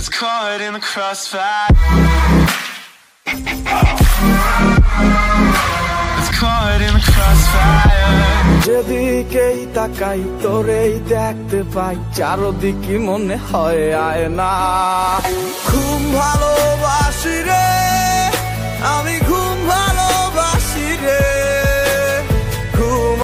It's caught in the crossfire. It's caught in the crossfire. যেদিকেই তাকাই তোরেই দেখতে পাই, চারদিকে মনে হয় আয়না। ঘুম ভালোবাসি রে আমি, ঘুম ভালোবাসি রে ঘুম।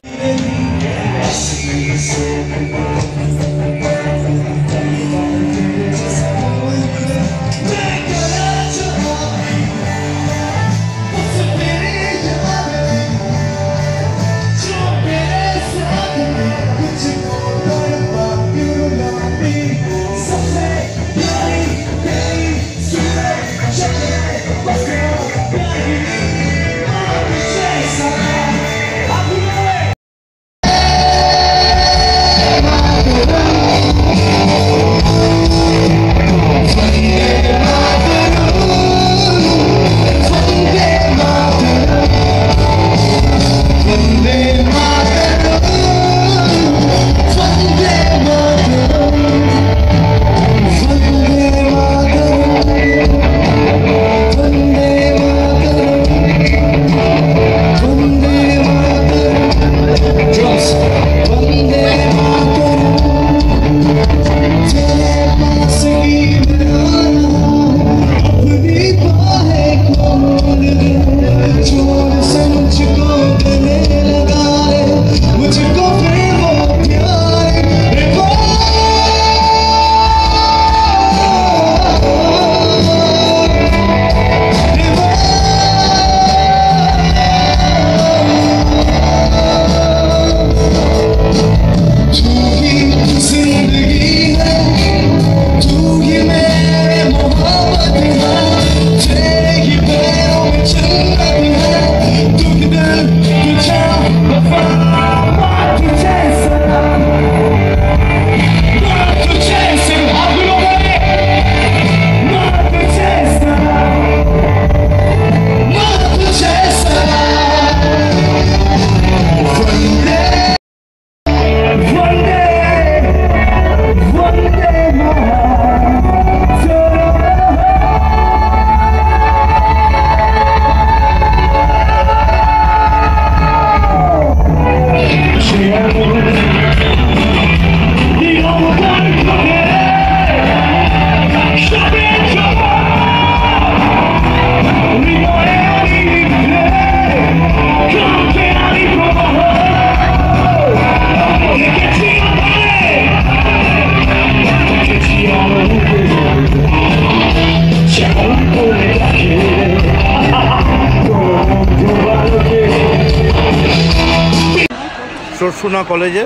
চরসুনা কলেজের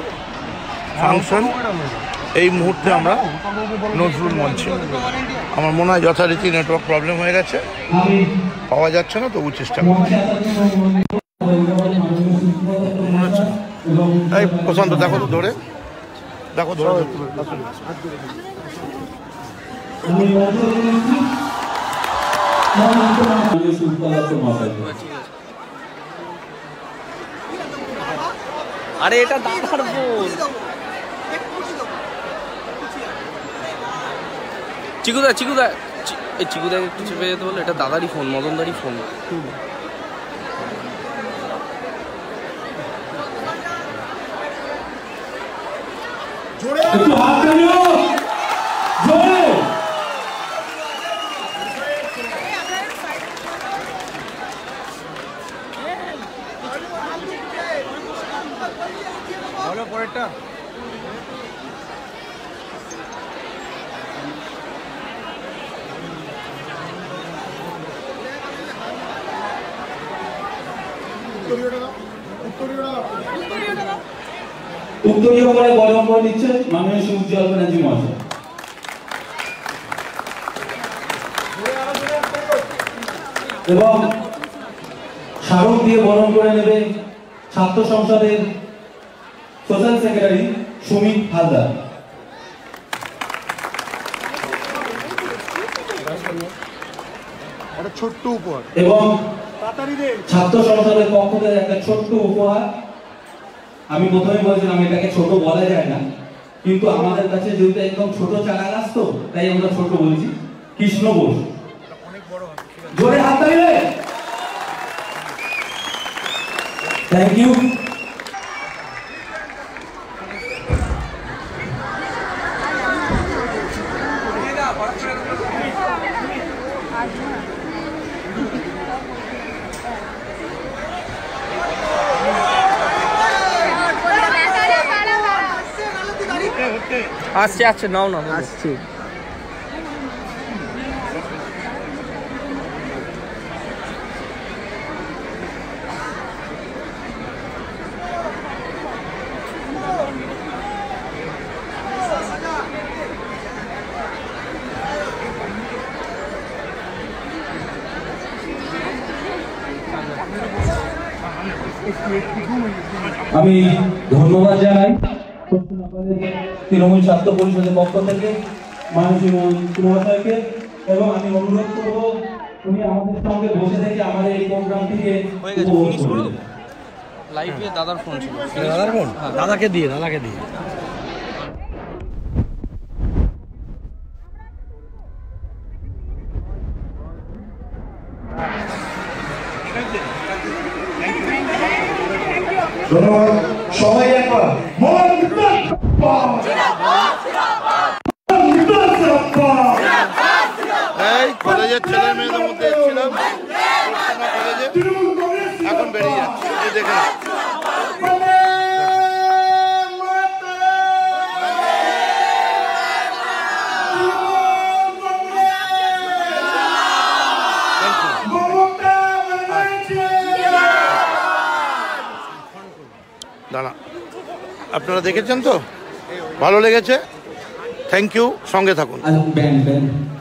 ফাংশন এই মুহূর্তে আমরা নজরুল মঞ্চে। আমার মনে হয় যথারীতি নেটওয়ার্ক প্রবলেম হয়ে গেছে, পাওয়া যাচ্ছে না, তবু চেষ্টা করছি। এই প্রশান্ত দেখো তো ধরে, দেখো ধরে। আরে এটা দাদার ফোন। চিকুদা চিকুদা এই চিকুদাকে একটু চেপে যেতে বলে, এটা দাদারই ফোন, মদনদারই ফোন। পরেরটা উত্তরীয় করে গরম করে দিচ্ছে মাননীয় সুজল ব্যানার্জি মহাশয়। এবং স্মারক দিয়ে বরণ করে নেবে ছাত্র সংসদের সোশ্যাল সেক্রেটারি সুমিত হালদার। ছোট্ট উপহার এবং ছাত্র সংসদের পক্ষ থেকে একটা ছোট্ট উপহার। আমি প্রথমে বলেছিলাম এটাকে ছোট বলা যায় না, কিন্তু আমাদের কাছে যেহেতু একদম ছোট চারা গাছ তো তাই আমরা ছোট বলছি। কৃষ্ণ বোস। জোরে হাত তালিয়ে থ্যাংক ইউ। আসছে আসছে, নাও না আসছে। আমি ধন্যবাদ জানাই তৃণমূল ছাত্র পরিষদের পক্ষ থেকে মাননীয় মন্ত্রী মহাশয়কে, এবং আমি অনুরোধ করব উনি আমাদের সঙ্গে বসে থেকে আমাদের এই প্রোগ্রামটিকে লাইভে দাদার ফোন ছিল। দাদার ফোন? দাদাকে দিয়ে ধন্যবাদ সবাই একবার এই কলেজের ছেলে মেয়েদের মধ্যে এসেছিলাম কলেজে, এখন বেরিয়ে যাচ্ছে এই দেখে দাঁড়া। আপনারা দেখেছেন তো, ভালো লেগেছে, থ্যাংক ইউ, সঙ্গে থাকুন।